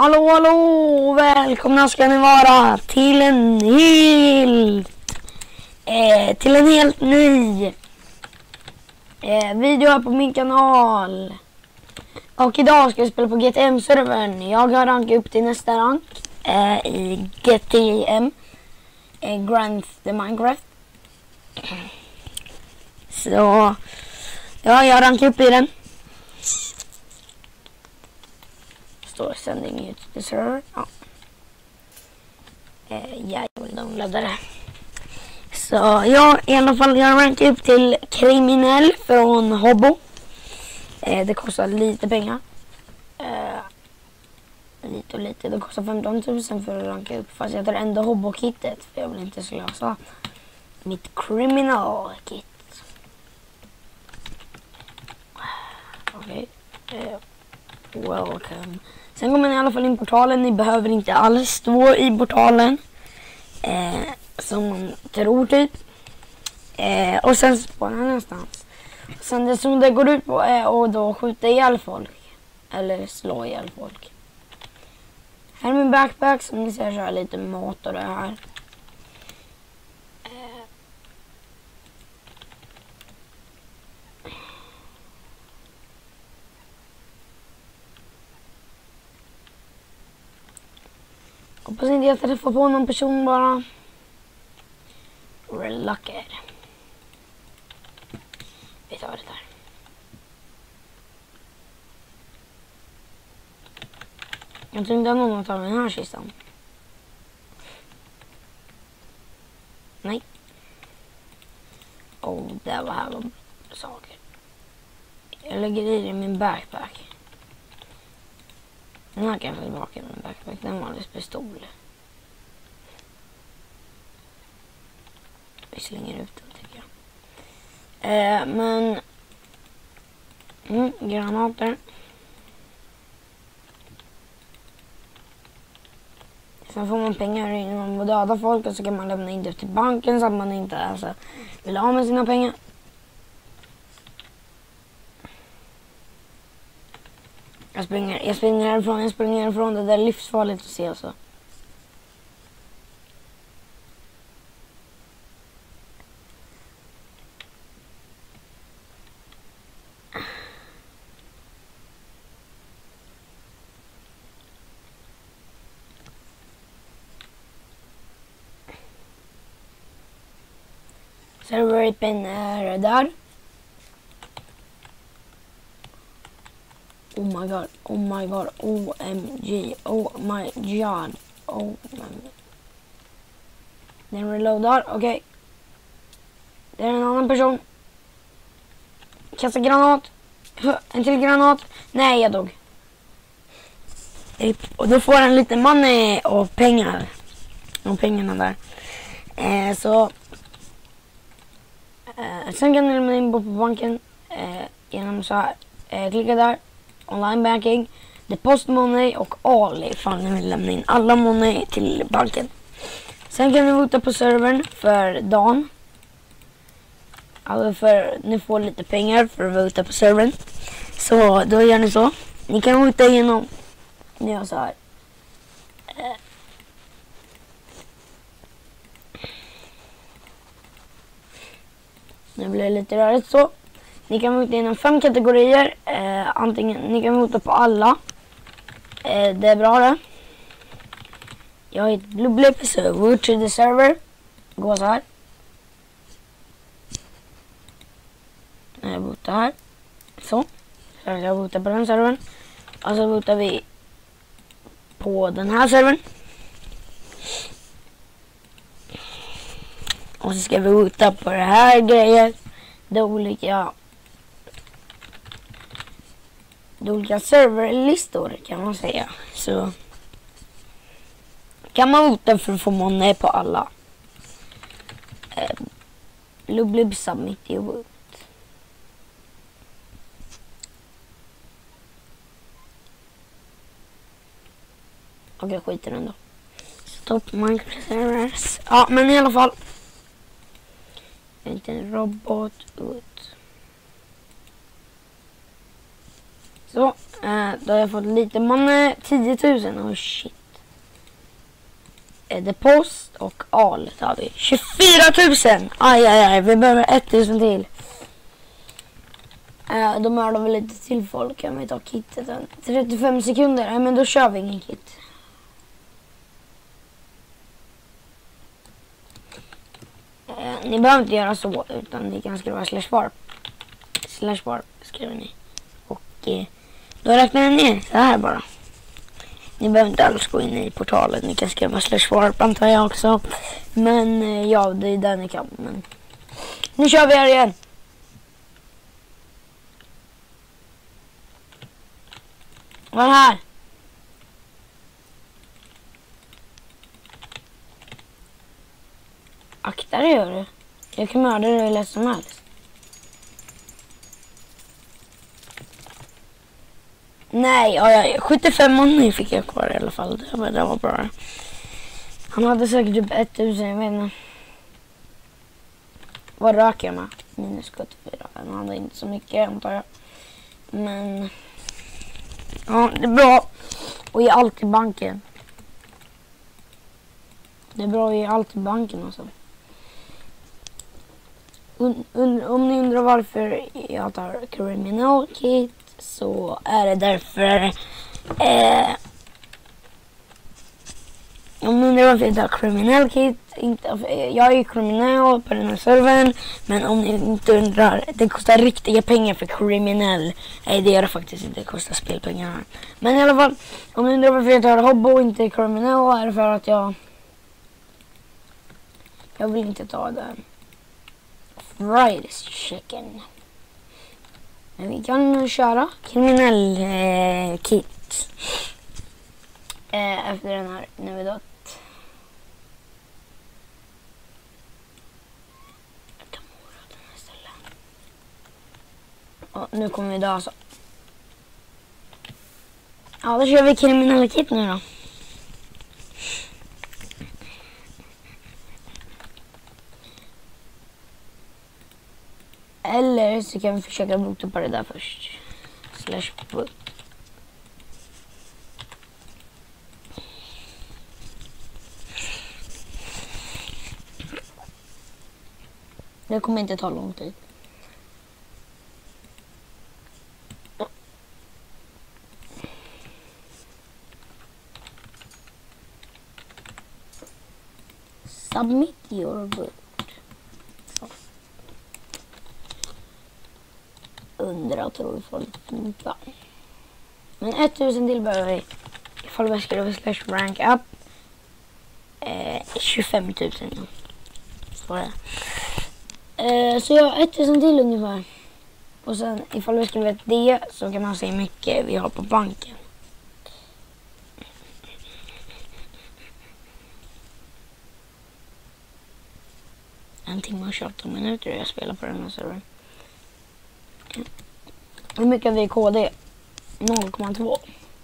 Hallå, hallå! Välkomna ska ni vara till en helt ny video här på min kanal. Och idag ska jag spela på GTM-servern. Jag har rankat upp till nästa rank i GTM, Grand the Minecraft. Så ja, jag rankar upp i den. Står sändning ut till server. Ja. Jag vill downloada det. Så ja, i alla fall jag rankar upp till kriminell från Hobbo. Det kostar lite pengar. Lite. Det kostar 15 000 för att ranka upp. Fast jag tar ändå Hobbo-kittet. För jag vill inte slösa mitt criminal-kit. Okej. Welcome. Sen kommer ni i alla fall in i portalen. Ni behöver inte alls stå i portalen. Som man tror typ. Och sen spånar någonstans. Sen det som det går ut på är att då skjuta ihjäl folk. Eller slå ihjäl folk. Här är min backpack. Som ni ser så har lite mat och det här. Hoppas inte jag träffar på någon person bara. Relacker. Vi tar det där. Jag tror inte att någon tar den här kistan. Nej. Det var här var saker. Jag lägger i min backpack. Den här kan jag tillbaka med en backpack. Den var alldeles pistol. Vi slänger ut den tycker jag. Men granater. Sen får man pengar innan man dödar folk. Och så kan man lämna in det till banken. Så att man inte vill ha med sina pengar. Jag springer härifrån. Det där är livsfarligt att se alltså. Server-ripen är där. Oh my god, OMG, oh my god, oh my. Den reloadar, okej. Det är en annan person. Kasta granat. En till granat. Nej, jag dog. Och då får en liten money och pengar. Och pengarna där. Sen kan ni lämna in på banken. Genom så här. Klicka där. Online banking, deposit money och all ifall ni vill lämna in alla money till banken. Sen kan ni vota på servern för dagen. Alltså för ni får lite pengar för att vota på servern. Så då gör ni så. Ni kan vota igenom. Ni gör så här. Nu blir det lite rörigt så. Ni kan vota inom 5 kategorier. Antingen ni kan vota på alla. Det är bra det. Jag heter Blueblip så vote to the server. Gå så här. Jag votar här. Så jag votar på den servern. Och så votar vi på den här servern. Och så ska vi vota på det här grejen. De olika serverlistor kan man säga. Så kan man vota för att få money på alla. Blueblip submit your vote. Okej, skiter den då. Stop Minecraft servers. Ja, men i alla fall. Inte en robot ut. Så, då har jag fått lite money. 10 000. Oh shit. The Post och Al har vi. 24 000. Aj. Vi behöver 1 000 till. Då mördar vi lite till folk. Kan vi ta kittet? 35 sekunder. Nej, men då kör vi ingen kit. Ni behöver inte göra så, utan ni kan skriva /warp. /warp skriver ni. Och då räknar ni ner så här bara. Ni behöver inte alls gå in i portalen. Ni kan skriva /warp antar jag också. Men ja, det är där ni kan. Men nu kör vi här igen. Vad här? Akta dig, gör du. Jag kan mörda dig lätt som helst. Nej, 75 money fick jag kvar i alla fall. Det var bra. Han hade säkert typ 1000, jag vet inte. Vad röker jag med? Minus 74. Han hade inte så mycket, antar jag. Men ja, det är bra att ge allt i banken. Det är bra att ge allt i banken också. Om ni undrar varför jag tar criminal kit, så är det därför om ni undrar varför jag tar criminal kit, jag är ju kriminell på den här servern, men om ni inte undrar, det kostar riktiga pengar för kriminell. Nej, det gör det faktiskt inte, det kostar spelpengar. Men i alla fall, om ni undrar varför jag tar hobby och inte kriminell, är det för att jag vill inte ta den fried chicken. Men vi kan köra kriminell kit efter den här när vi dött. Och nu kommer vi dö alltså. Ja, då kör vi kriminell kit nu då. Eller så kan vi försöka bota på det där först. /boot. Det kommer inte ta lång tid. Submit your boot. Undrar tror du folk funkar. Men 1000 till behöver vi. Ifall vi skriver /rank up 25 000. Så det. Så jag har 1000 till ungefär. Och sen ifall vi skriver det så kan man se hur mycket vi har på banken. En timme och 28 minuter jag spelar på den här servern. Hur mycket har vi i KD? 0,2.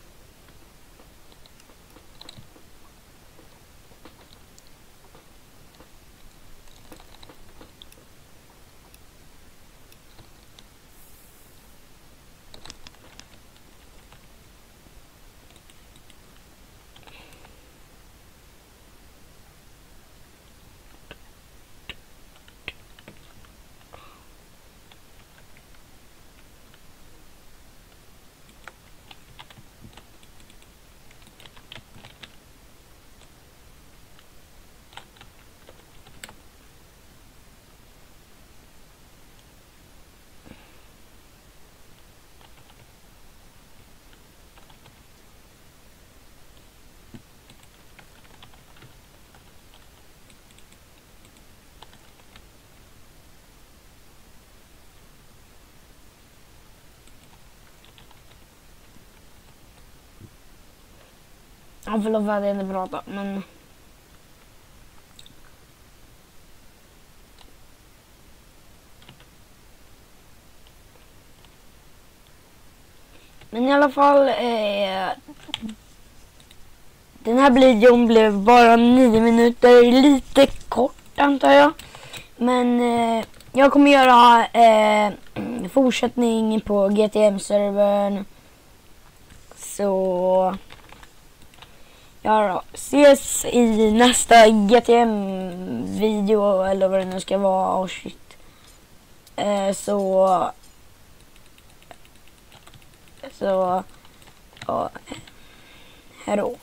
Ja, förlåt vad jag inte prata, men i alla fall den här videon blev bara 9 minuter, lite kort antar jag. Men jag kommer göra fortsättning på GTM-servern Så ja då, ses i nästa GTM-video eller vad det nu ska vara. Oh shit. Så ja, hejdå.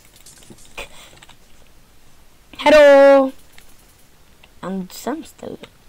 Hejdå! Är han sämst eller?